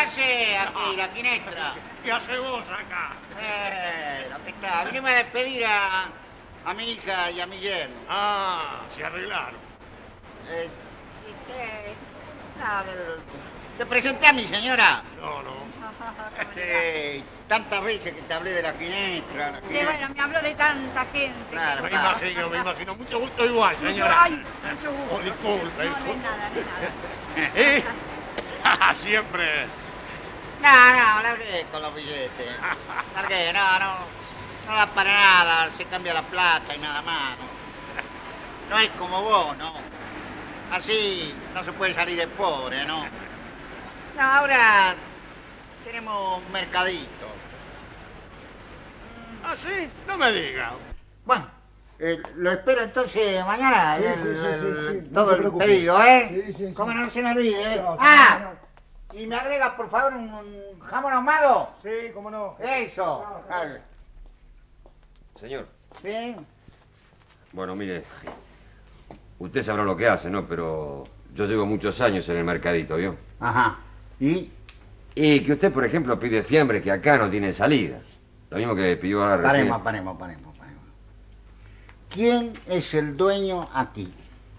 hace aquí, la Quinestra? ¿Qué hace vos acá? Lo que está. Vinimos a despedir a mi hija y a mi yerno. Ah, se arreglaron. Sí, ¿te presenté a mi señora? No. Tantas veces que te hablé de la Quinestra. Sí, bueno, me habló de tanta gente. Claro, Me imagino. Mucho gusto igual, señora. Mucho gusto. Oh, disculpe. No es nada. Siempre. No, largué con los billetes. Largué, no da para nada, se cambia la plata y nada más. No es como vos, ¿no? Así no se puede salir de pobre, ¿no? No, ahora tenemos un mercadito. ¿Ah, sí? No me diga. Bueno, lo espero entonces mañana. Sí. Todo No se el preocupe. pedido, ¿eh? Sí. Como no se me olvide, ¿eh? No. Y me agregas, por favor, un jamón ahumado. Sí, cómo no. Eso. Claro. Señor, ¿Sí? bueno, mire, usted sabrá lo que hace, ¿no? Pero yo llevo muchos años en el mercadito, ¿vio? Ajá. ¿Y? Y que usted, por ejemplo, pide fiambre que acá no tiene salida. Lo mismo que pidió ahora recién. Paremos. ¿Quién es el dueño aquí?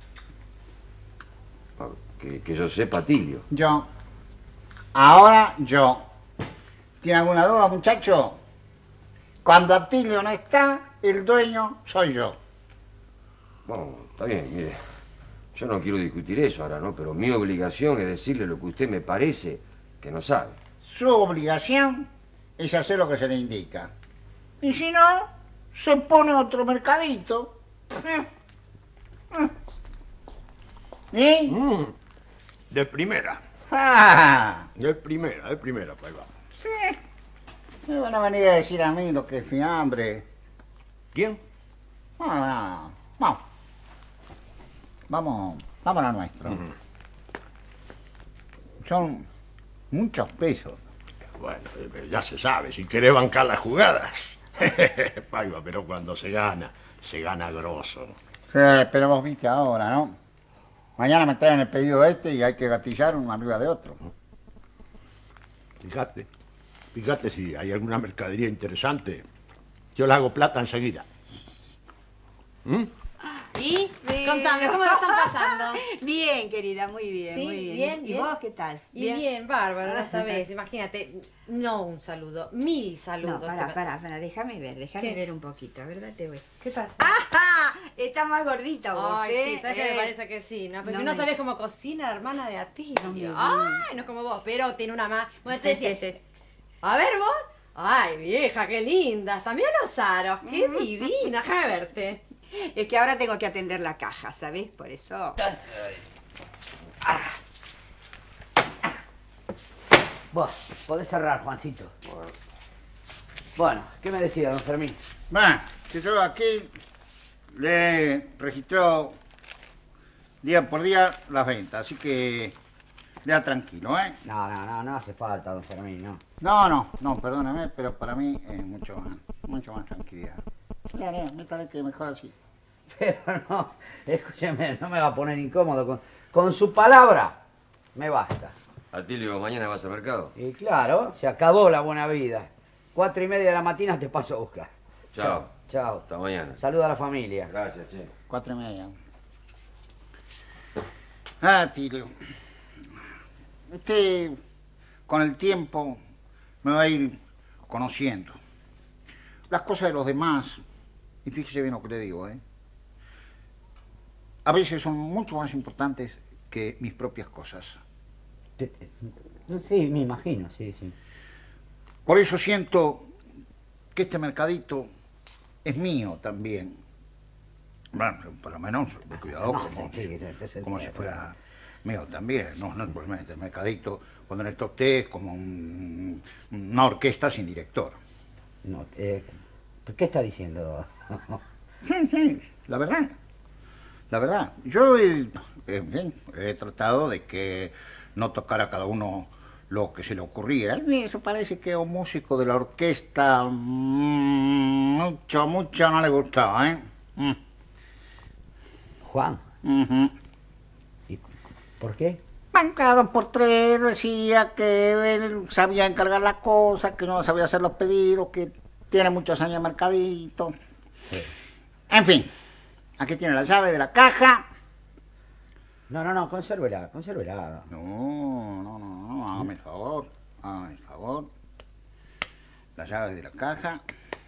Que yo sepa, Tilio. Yo. Ahora yo. ¿Tiene alguna duda, muchacho? Cuando Atilio no está, el dueño soy yo. Bueno, está bien, mire. Yo no quiero discutir eso ahora, ¿no? Pero mi obligación es decirle lo que usted me parece que no sabe. Su obligación es hacer lo que se le indica. Y si no, se pone otro mercadito. ¿Y? De primera. Ah, De primera, pues va. sí. Me van a venir a decir a mí lo que es fiambre. ¿Quién? No. Vamos a lo nuestro. Son muchos pesos. Bueno, ya se sabe, si quiere bancar las jugadas. Paiva, pero cuando se gana grosso. Sí, pero vos viste ahora, ¿no? Mañana me traen el pedido este y hay que gatillar uno arriba de otro. Fíjate si hay alguna mercadería interesante. Yo le hago plata enseguida. ¿Y? Sí. Contame, ¿cómo lo están pasando? Bien, querida, muy bien, Sí, muy bien. bien, ¿Y bien. vos qué tal? Y bien, bárbaro, no sabés, imagínate, no un saludo, 1000 saludos. No, pará, déjame ¿Qué? ver un poquito, ¿verdad? Te voy. ¿Qué pasa? ¡Ajá! Está más gordita vos, Ay, ¿eh? sí, ¿sabes qué me parece que sí? ¿No? Porque no no me- sabés cómo cocina la hermana de Atilio. No me digas. Ay, no es como vos, pero tiene una más. Bueno, te decía, a ver vos. Ay, vieja, qué linda. También los aros, qué divina. Déjame verte. Es que ahora tengo que atender la caja, ¿sabés? Por eso. Vos, podés cerrar, Juancito. Bueno, ¿qué me decía, don Fermín? Bueno, que yo aquí le registro día por día las ventas, así que lea tranquilo, ¿eh? No hace falta, don Fermín, no. No, perdóname, pero para mí es mucho más tranquilidad. Lea, métale que mejor así. Pero no, escúcheme, no me va a poner incómodo. Con su palabra, me basta. Atilio, ¿mañana vas al mercado? Y claro, se acabó la buena vida. 4:30 de la mañana te paso a buscar. Chao. Chao. Hasta mañana. Saluda a la familia. Gracias, che. 4:30. Ah, Tilio. Usted, con el tiempo, me va a ir conociendo. Las cosas de los demás, y fíjese bien lo que le digo, ¿eh? A veces son mucho más importantes que mis propias cosas. Sí, me imagino, sí. Por eso siento que este mercadito es mío también. Bueno, por lo menos de cuidado como si fuera mío también. No es probablemente el mercadito, cuando en esto usted es como una orquesta sin director. No, ¿qué está diciendo? Sí, la verdad. Yo en fin, he tratado de que no tocara a cada uno lo que se le ocurría. A mí eso parece que a un músico de la orquesta mucho no le gustaba, ¿eh? Juan. Ujú. ¿Y por qué? cada 2x3 decía que él sabía encargar las cosas, que no sabía hacer los pedidos, que tiene muchos años de mercadito. Sí. En fin, aquí tiene la llave de la caja. No, consérvela, consérvela. No, hágame el favor, hágame el favor. Las llaves de la caja.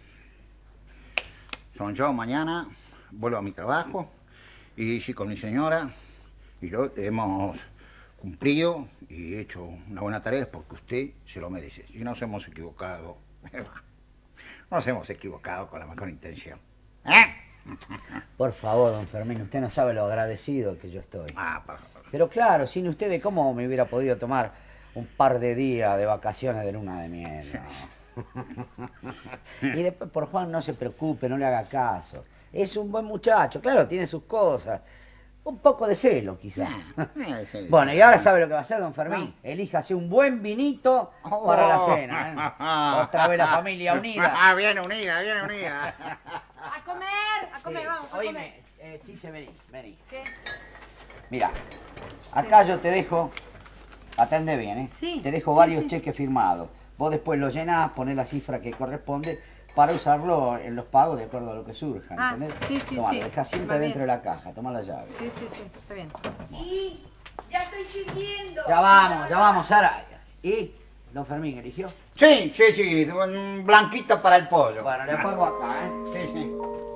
Son yo mañana, vuelvo a mi trabajo y sí, con mi señora y yo hemos cumplido y hecho una buena tarea porque usted se lo merece. Y nos hemos equivocado, nos hemos equivocado con la mejor intención. Por favor, don Fermín, usted no sabe lo agradecido que yo estoy. Por favor. Pero claro, sin ustedes, ¿cómo me hubiera podido tomar un par de días de vacaciones de luna de miel? No. Y después por Juan no se preocupe, no le haga caso. Es un buen muchacho, claro, tiene sus cosas. Un poco de celo, quizás. Sí. Bueno, y ahora sabe lo que va a hacer, don Fermín. Elíjase un buen vinito para la cena, ¿eh? Otra vez la familia unida. Bien unida, bien unida. A comer, vamos, a comer. Oíme, Chiche, vení. ¿Qué? Mira, acá yo te dejo, atende bien, ¿eh? Sí, Te dejo sí, varios sí. cheques firmados. Vos después lo llenás, ponés la cifra que corresponde para usarlo en los pagos de acuerdo a lo que surja, Ah, ¿entendés? sí, Tomá, sí. lo dejás siempre Va bien. dentro de la caja, tomá la llave. Sí, está bien. Y ya estoy sirviendo. Ya vamos, Sara. ¿Y don Fermín eligió? Sí, un blanquito para el pollo. Bueno, le pongo acá, ¿eh? Sí.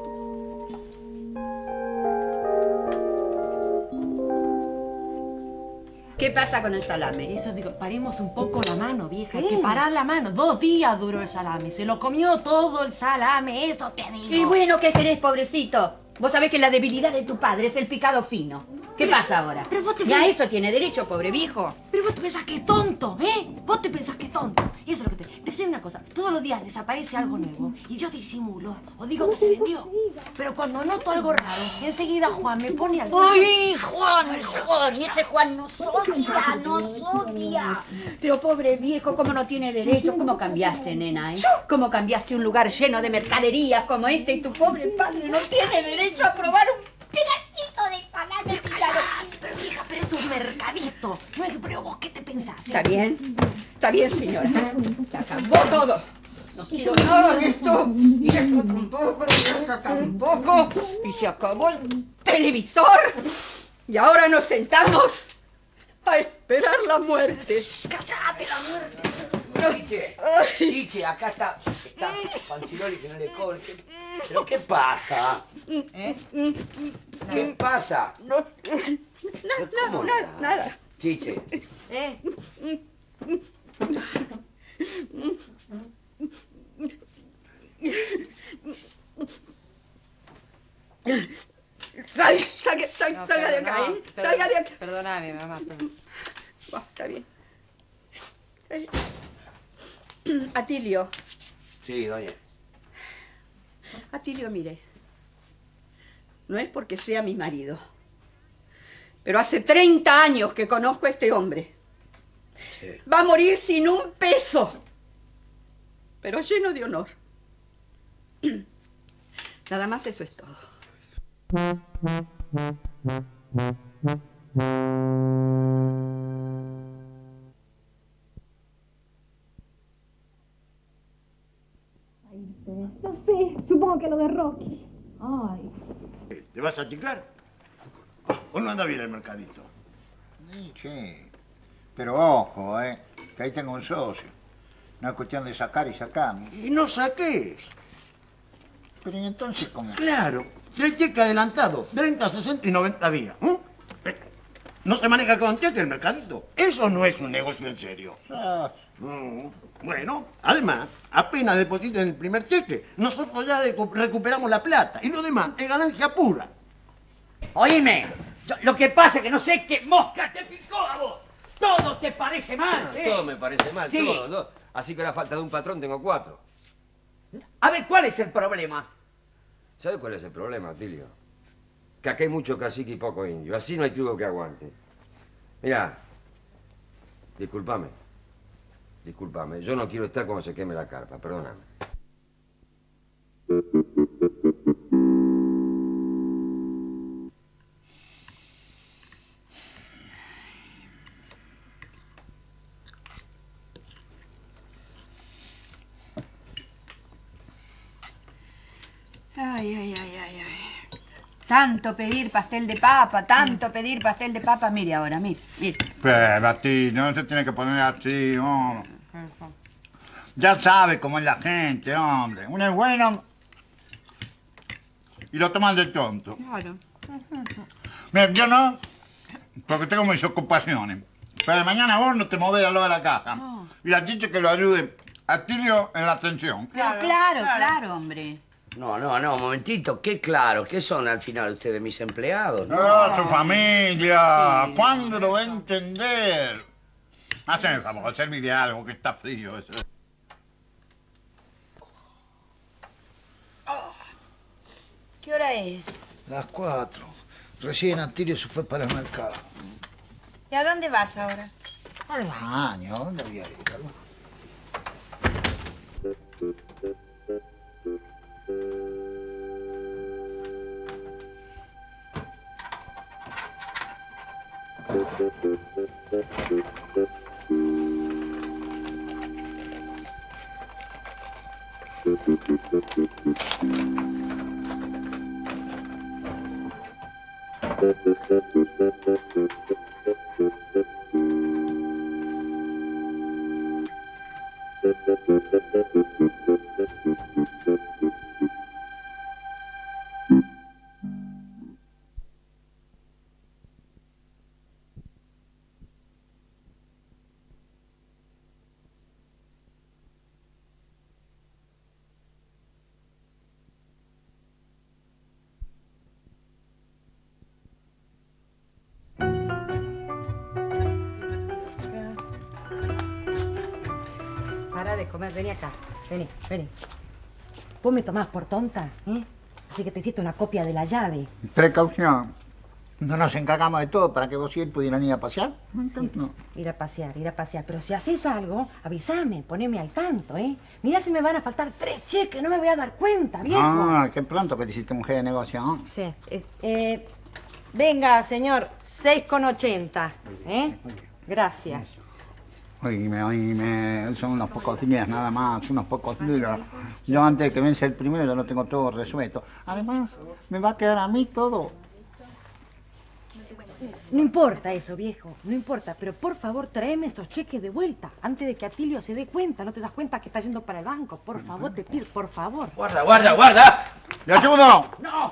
¿Qué pasa con el salame? Eso digo, paremos un poco la mano, vieja. Hay que parar la mano. 2 días duró el salame. Se lo comió todo el salame, eso te digo. Y bueno, ¿qué querés, pobrecito? Vos sabés que la debilidad de tu padre es el picado fino. ¿Qué pasa ahora? pero vos te Ya ves- eso tiene derecho, pobre viejo. Pero vos te pensás que es tonto, ¿eh? Vos te pensás que es tonto. Eso es lo que te... Decime una cosa. Todos los días desaparece algo nuevo y yo disimulo o digo que se vendió. Pero cuando noto algo raro, enseguida Juan me pone al... ¡Ay, Juan! Ese Juan nos odia. Pero pobre viejo, ¿cómo no tiene derecho? ¿Cómo cambiaste, nena, eh? ¿Cómo cambiaste un lugar lleno de mercaderías como este y tu pobre padre no tiene derecho a probar un pedacito de salame picado? Cállate, pero vieja, pero es un mercadito. No es que, pero vos, ¿qué te pensás? Está bien, señora. Se acabó todo. No quiero nada de esto. Y esto tampoco, y eso tampoco. Y se acabó el televisor. Y ahora nos sentamos a esperar la muerte. ¡Cállate, la muerte! Chiche, acá está Panciroli que no le cobre. ¿Pero qué pasa? ¿Eh? ¿Qué pasa? Nada. Chiche. ¿Eh? Salga de acá, ¿eh? Salga de acá. Perdóname, mamá. Está bien. Atilio. Sí, doña. Atilio, mire. No es porque sea mi marido. Pero hace 30 años que conozco a este hombre. Sí. Va a morir sin un peso. Pero lleno de honor. Nada más eso es todo. No sé, supongo que lo de Rocky. Ay. ¿Te vas a achicar? ¿O no anda bien el mercadito? Sí. Pero ojo, que ahí tengo un socio. No es cuestión de sacar y sacar. Y no saques. Pero ¿y entonces cómo? Claro, el cheque adelantado, 30, 60 y 90 días. No se maneja con cheque el mercadito. Eso no es un negocio en serio. Ah, Bueno, además, apenas depositen el primer cheque, nosotros ya recuperamos la plata y lo demás es ganancia pura. Oíme, lo que pasa es que no sé qué mosca te picó a vos. Todo te parece mal, che. Todo me parece mal, Sí. todo. Así que a la falta de un patrón tengo 4. A ver, ¿cuál es el problema? ¿Sabes cuál es el problema, Tilio? Que acá hay mucho cacique y poco indio. Así no hay trigo que aguante. Mirá, discúlpame. Yo no quiero estar cuando se queme la carpa, perdóname. Ay. Tanto pedir pastel de papa, tanto pedir pastel de papa. Mire ahora, mire. Pero a ti, no se tiene que poner así, hombre. Ya sabe cómo es la gente, hombre. Uno es bueno y lo toman de tonto. Claro. Mira, yo no, porque tengo mis ocupaciones. Pero de mañana vos no te movés a lo de la caja. Y la chicha que lo ayude a Tilio en la atención. Pero claro, hombre. No, un momentito. Qué claro. ¿Qué son al final ustedes, mis empleados? No, su familia. ¿Cuándo lo va a entender? Hacen el favor, servirle algo que está frío eso. ¿Qué hora es? Las 4. Recién Atilio se fue para el mercado. ¿Y a dónde vas ahora? Al baño, ¿a dónde voy a ir? Para de comer, vení acá. Vení. Vos me tomás por tonta, ¿eh? Así que te hiciste una copia de la llave. Precaución. No nos encargamos de todo para que vos y él pudieran ir a pasear. Entonces, no. Ir a pasear. Pero si haces algo, avísame, poneme al tanto, ¿eh? Mirá si me van a faltar 3 cheques, no me voy a dar cuenta, viejo. Ah, qué pronto que te hiciste mujer de negocio, ¿no? Sí. Venga, señor, 6,80, ¿eh? Gracias. Oíme, son unos pocos días nada más, unos pocos días. Yo antes de que vence el primero ya lo tengo todo resuelto. Además, me va a quedar a mí todo. No importa eso, viejo, no importa, pero por favor tráeme estos cheques de vuelta antes de que Atilio se dé cuenta. ¿No te das cuenta que está yendo para el banco? Por favor, te pido, por favor. Guarda. ¡Le ayudo! No.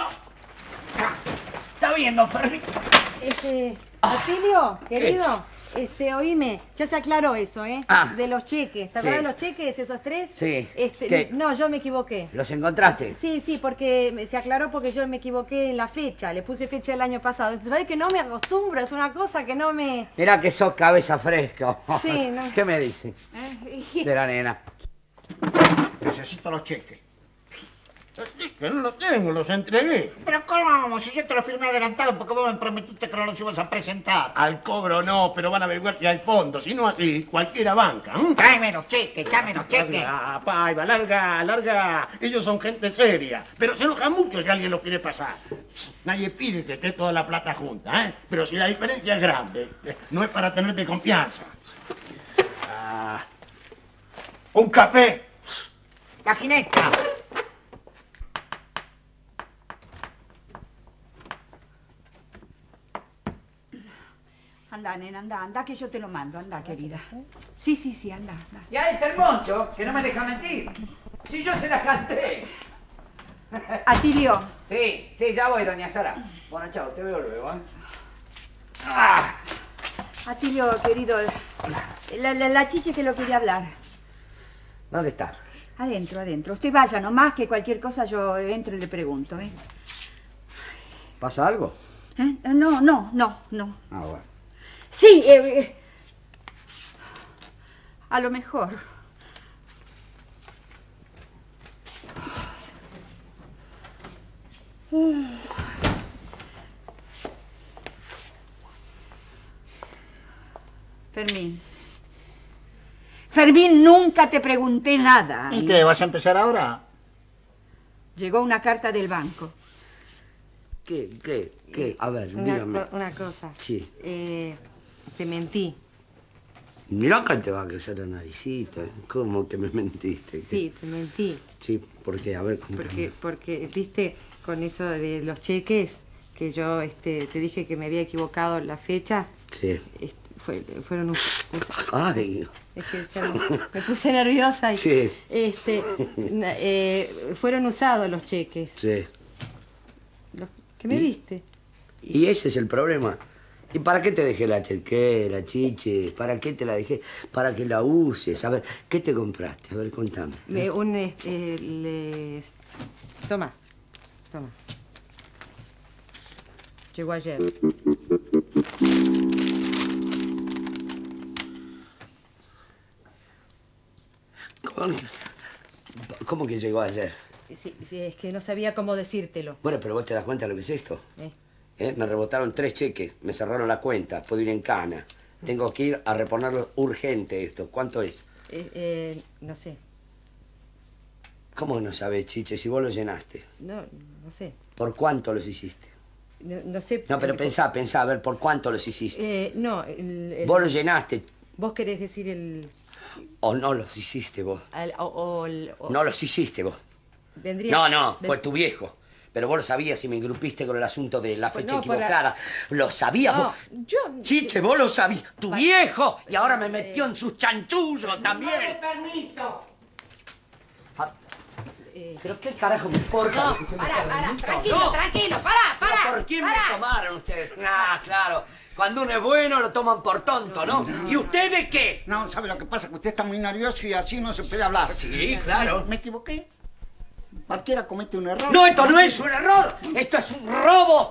Está bien, don Fermín. Atilio, querido, oíme, ya se aclaró eso, ¿eh? Ah. De los cheques, ¿te acuerdas de los cheques, esos 3? Sí. ¿Qué? No, yo me equivoqué. ¿Los encontraste? Sí, porque se aclaró porque yo me equivoqué en la fecha, le puse fecha del año pasado. ¿Sabes que no me acostumbro? Es una cosa que no me... Mirá que sos cabeza fresca. Sí, no. ¿Qué me dice de la nena? Necesito los cheques. Que no los tengo, los entregué. Pero ¿cómo? Si yo te lo firmé adelantado porque vos me prometiste que no los ibas a presentar. Al cobro no, pero van a averiguar si hay fondos. Si no así, cualquiera banca. Tráeme los cheques. Ah, Paiva, larga. Ellos son gente seria. Pero se enojan mucho si alguien los quiere pasar. Nadie pide que esté toda la plata junta, ¿eh? Pero si la diferencia es grande, no es para tenerte confianza. Un café. La jineta. Anda, nena, anda, que yo te lo mando, anda, querida. Sí, anda. Ya está el moncho, que no me deja mentir. Si yo se la canté. Atilio. Sí, ya voy, doña Sara. Bueno, chao, te veo luego, ¿eh? Atilio, querido, la chiche que lo quería hablar. ¿Dónde está? Adentro. Usted vaya nomás, que cualquier cosa yo entro y le pregunto, ¿eh? ¿Pasa algo? No. Ah, bueno. Sí, a lo mejor. Fermín, nunca te pregunté nada. ¿Y qué? ¿Vas a empezar ahora? Llegó una carta del banco. ¿Qué? A ver, dígame. Una cosa. Sí. Te mentí. Mirá que te va a crecer la naricita. ¿Cómo que me mentiste? Sí, te mentí. Sí, ¿por qué? A ver, contame. Porque, viste, con eso de los cheques, que yo te dije que me había equivocado la fecha. Sí. Fueron Ay. Es que me puse nerviosa y... Sí. Fueron usados los cheques. Sí. ¿Qué me viste? Y ese es el problema. ¿Y para qué te dejé la chequera, chiche? ¿Para qué te la dejé? Para que la uses. A ver, ¿qué te compraste? A ver, contame. Toma. Llegó ayer. ¿Cómo que llegó ayer? Sí, es que no sabía cómo decírtelo. Bueno, pero vos te das cuenta de lo que es esto. Me rebotaron 3 cheques, me cerraron la cuenta, puedo ir en cana. Tengo que ir a reponerlo urgente esto. ¿Cuánto es? No sé. ¿Cómo no sabés, chiche, si vos lo llenaste? No sé. ¿Por cuánto los hiciste? No sé. No, pero pensá, a ver, ¿por cuánto los hiciste? No, Vos los llenaste. ¿Vos querés decir el...? ¿O no los hiciste vos? No los hiciste vos. Vendría... No, fue tu viejo. Pero vos lo sabías y me engrupiste con el asunto de la fecha equivocada. ¿Lo sabías vos? Chiche, vos lo sabías. ¡Tu viejo! Y ahora me metió en sus chanchullos también. No me permito. ¿Pero qué carajo me importa? No, para, tranquilo, para. ¿Por quién me tomaron ustedes? Ah, claro. Cuando uno es bueno lo toman por tonto, ¿no? ¿Y ustedes qué? No, ¿sabe lo que pasa? Que usted está muy nervioso y así no se puede hablar. Sí, claro. ¿Me equivoqué? Cualquiera comete un error. No, esto no es un error. Esto es un robo.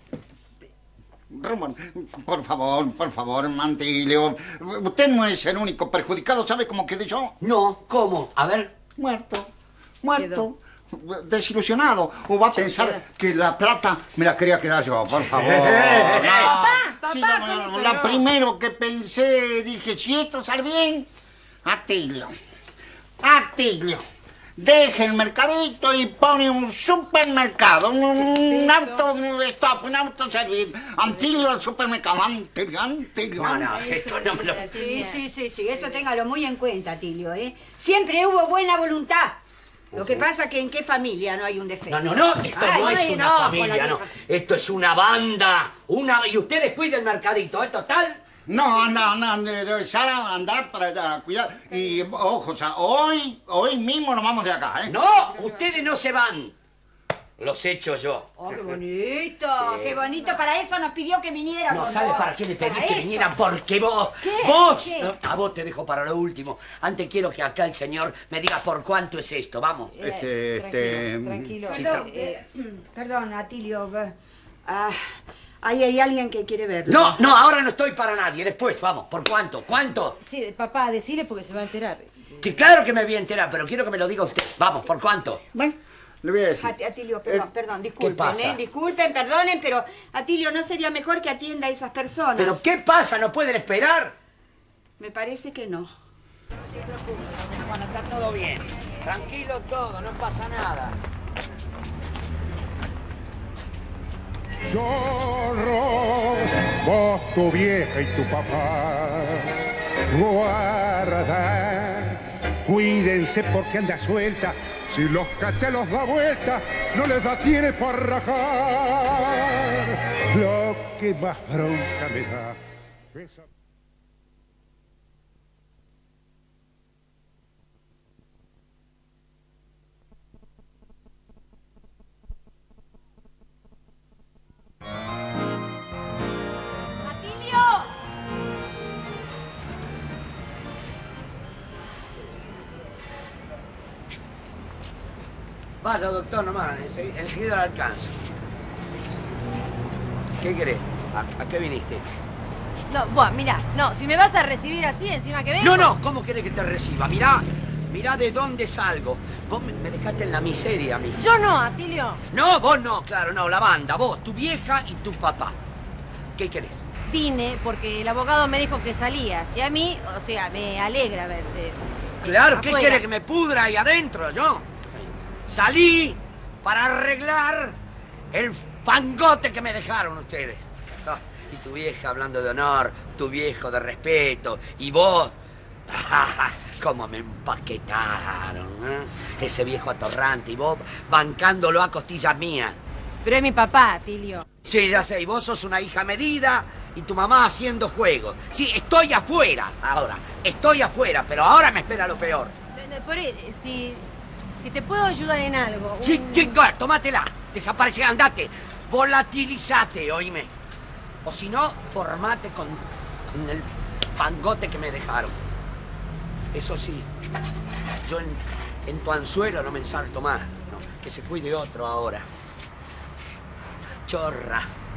Por favor, Mantilio. Usted no es el único perjudicado. ¿Sabe cómo quedé yo? No, ¿cómo? A ver. Muerto. Desilusionado. O va a pensar que la plata me la quería quedar yo, por favor. Papá, Lo primero que pensé, dije, si esto sale bien, Atilio, deje el mercadito y pone un supermercado, un autoservicio. Atilio al supermercado, Atilio. No, esto no me lo... Sí, eso téngalo muy en cuenta, Atilio, ¿eh? Siempre hubo buena voluntad. Lo que pasa es que en qué familia no hay un defecto. No, esto no es una familia, no. Esto es una banda. Y ustedes cuiden el mercadito, ¿eh? Total. No, Sara, andar para cuidar. Y ojo, o sea, hoy mismo nos vamos de acá, ¿eh? No, ustedes no se van. Los echo yo. ¡Oh, qué bonito! Sí. ¡Qué bonito! Para eso nos pidió que viniéramos. No, ¿sabes para qué le pedí que vinieran? Porque vos... ¿Qué? ¡Vos! ¿Qué? No, a vos te dejo para lo último. Antes quiero que acá el señor me diga por cuánto es esto. Vamos. Tranquilo. Perdón, Atilio. Ahí hay alguien que quiere verlo. No, ahora no estoy para nadie. Después, vamos. ¿Por cuánto? ¿Cuánto? Sí, papá, decile porque se va a enterar. Sí, claro que me voy a enterar, pero quiero que me lo diga usted. Vamos, ¿por cuánto? Bueno, le voy a decir. Atilio, perdón, disculpen, ¿Qué pasa? Disculpen, perdonen, pero Atilio, ¿no sería mejor que atienda a esas personas? ¿Pero qué pasa? ¿No pueden esperar? Me parece que no. No se preocupen, van a estar todo bien. Tranquilo todo, no pasa nada. Chorro, vos, tu vieja y tu papá, guarda, cuídense porque anda suelta. Si los cachelos da vuelta, no les da tiene para rajar. Lo que más bronca me da. Vaya, doctor, nomás, enseguida lo alcanzo. ¿Qué querés? ¿A qué viniste? No, bueno, mirá, no, si me vas a recibir así, encima que vengo... No, ¿cómo querés que te reciba? Mirá de dónde salgo. Vos me dejaste en la miseria a mí. Yo no, Atilio. No, vos no, claro, no, la banda, vos, tu vieja y tu papá. ¿Qué querés? Vine porque el abogado me dijo que salías y a mí, o sea, me alegra verte. Claro, ¿qué afuera. querés que me pudra ahí adentro, yo? Salí para arreglar el fangote que me dejaron ustedes. Y tu vieja hablando de honor, tu viejo de respeto, y vos... ¡Cómo me empaquetaron! Ese viejo atorrante y vos bancándolo a costillas mías. Pero es mi papá, Atilio. Sí, ya sé, y vos sos una hija medida y tu mamá haciendo juegos. Sí, estoy afuera ahora, estoy afuera, pero ahora me espera lo peor. Si te puedo ayudar en algo... Sí, chinga, tómatela, desaparece, andate, volatilizate, oíme. O si no, formate con el pangote que me dejaron. Eso sí, yo en tu anzuelo no me ensarto más, ¿no? Que se cuide otro ahora. Chorra.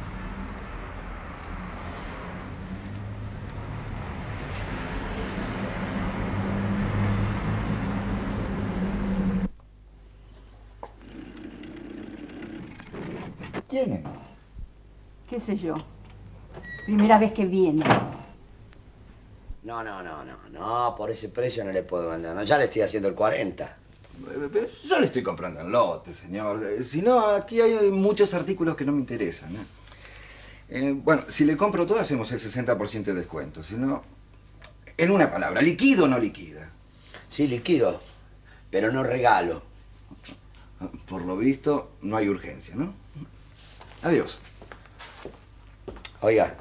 ¿Quién es? ¿Qué sé yo? Primera vez que viene. No, por ese precio no le puedo vender, no, ya le estoy haciendo el 40. Pero yo le estoy comprando en lote, señor. Si no, aquí hay muchos artículos que no me interesan, ¿eh? Bueno, si le compro todo, hacemos el 60% de descuento. Si no, en una palabra, ¿liquido o no liquida? Sí, liquido, pero no regalo. Por lo visto, no hay urgencia, ¿no? Adiós. Oiga.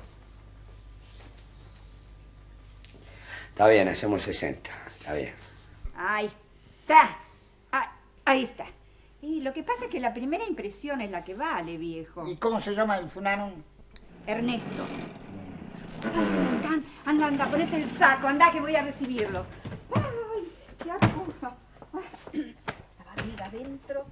Está bien, hacemos el 60. Está bien. Ahí está. Ahí está. Y lo que pasa es que la primera impresión es la que vale, viejo. ¿Y cómo se llama el fulano? Ernesto. Anda, ponete el saco, anda que voy a recibirlo. Ay, qué acusa. La barriga adentro.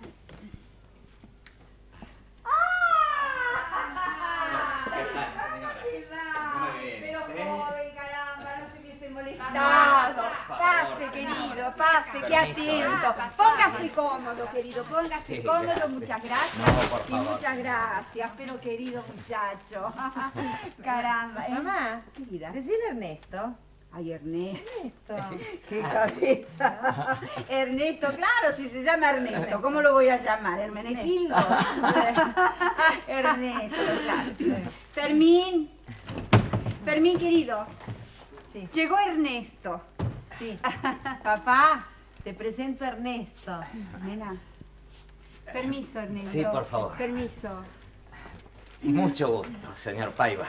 Pase, querido, pase, qué atento. Póngase cómodo, querido, póngase cómodo. Muchas gracias. Y muchas gracias, pero querido muchacho. Caramba. Mamá, querida. Decile Ernesto. Ay, Ernesto. Ernesto. Qué cabeza. Ernesto, claro, si se llama Ernesto. ¿Cómo lo voy a llamar? ¿Hermenegildo? Ernesto, claro. Fermín. Fermín, querido. Sí. Llegó Ernesto. Sí. Papá, te presento a Ernesto. Nena. Permiso, Ernesto. Sí, por favor. Permiso. Mucho gusto, señor Paiva.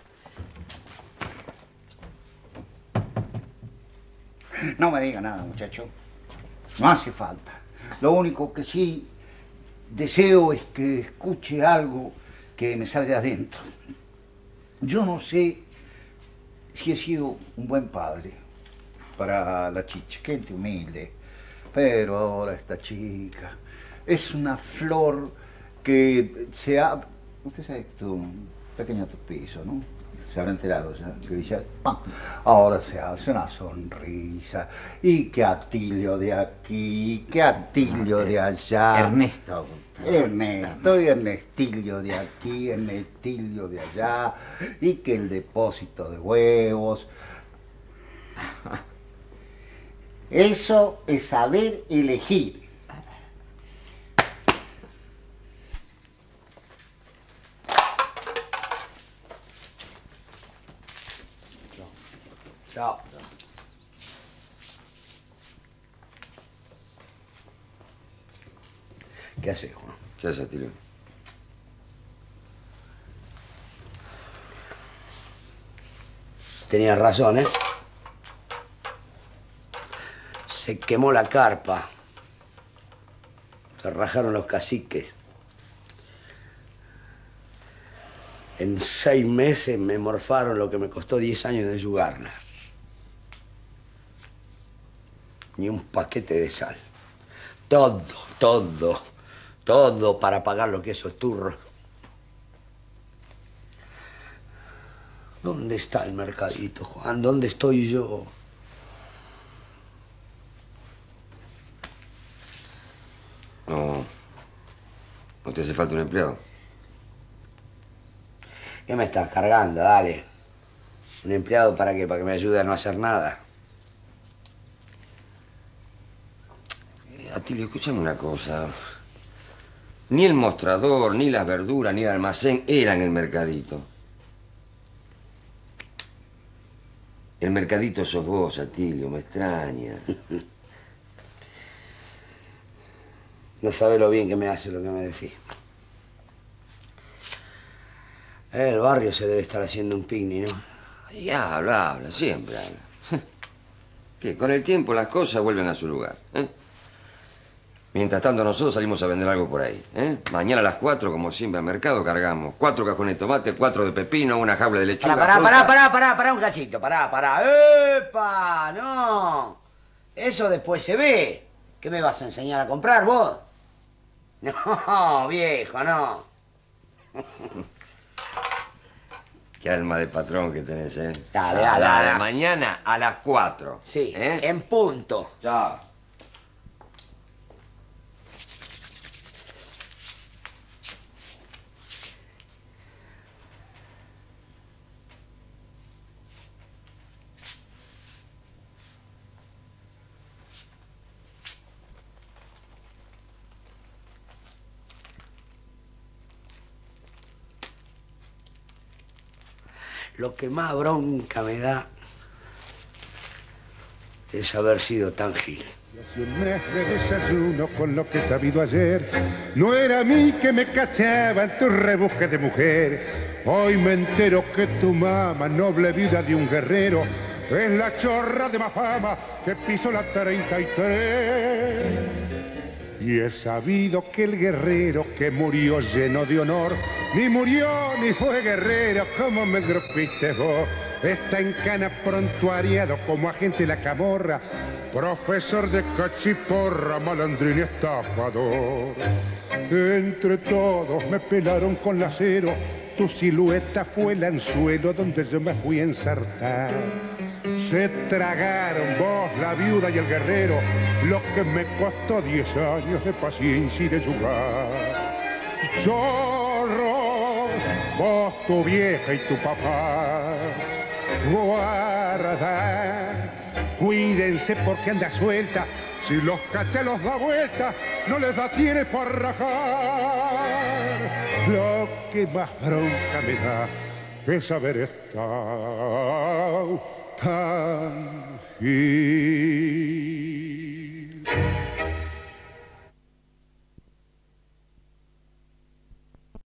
No me diga nada, muchacho. No hace falta. Lo único que sí deseo es que escuche algo que me salga de adentro. Yo no sé si he sido un buen padre para la chicha, gente humilde, pero ahora esta chica es una flor que se ha... Usted sabe que tuvo un pequeño tropiezo, ¿no? Se habrá enterado ya, que dice, ¡pam! Ahora se hace una sonrisa, y que Atilio de aquí, que Atilio de allá. Ernesto. Ernesto, y Ernestilio de aquí, Ernestilio de allá, y que el depósito de huevos. Eso es saber elegir. Chao. ¿Qué haces, Juan? ¿Qué haces, Tilio? Tenías razón, ¿eh? Se quemó la carpa. Se rajaron los caciques. En 6 meses me morfaron lo que me costó 10 años de yugarla. Ni un paquete de sal. Todo para pagar lo que esos turros. ¿Dónde está el mercadito, Juan? ¿Dónde estoy yo? ¿No te hace falta un empleado? ¿Qué me estás cargando? Dale. ¿Un empleado para qué? ¿Para que me ayude a no hacer nada? Atilio, escúchame una cosa. Ni el mostrador, ni las verduras, ni el almacén eran el mercadito. El mercadito sos vos, Atilio, me extraña. No sabe lo bien que me hace lo que me decís. El barrio se debe estar haciendo un picnic, ¿no? Y habla, siempre habla. ¿Qué? Con el tiempo las cosas vuelven a su lugar, ¿eh? Mientras tanto nosotros salimos a vender algo por ahí, ¿eh? Mañana a las 4, como siempre, al mercado cargamos 4 cajones de tomate, 4 de pepino, una jaula de lechuga. Pará un cachito, pará. ¡Epa! No. Eso después se ve. ¿Qué me vas a enseñar a comprar vos? No, viejo, no. Qué alma de patrón que tenés, ¿eh? Dale. Mañana a las 4. Sí, ¿eh? en punto. Chao. Lo que más bronca me da es haber sido tan gil. Si un mes de desayuno con lo que he sabido ayer, no era a mí que me cachaban tus rebusques de mujer. Hoy me entero que tu mamá, noble vida de un guerrero, es la chorra de más fama que pisó la 33. Y he sabido que el guerrero que murió lleno de honor, ni murió ni fue guerrero como me grupiste vos. Está en Cana prontuariado como agente de la camorra, profesor de cachiporra, malandrín y estafador. Entre todos me pelaron con lacero, tu silueta fue el anzuelo donde yo me fui a ensartar. Se tragaron vos, la viuda y el guerrero, lo que me costó 10 años de paciencia y de jugar. Chorros, vos, tu vieja y tu papá, guarda, cuídense porque anda suelta. Si los cachelos da vuelta, no les da tiene para rajar. Lo que más bronca me da es haber estado tan gil.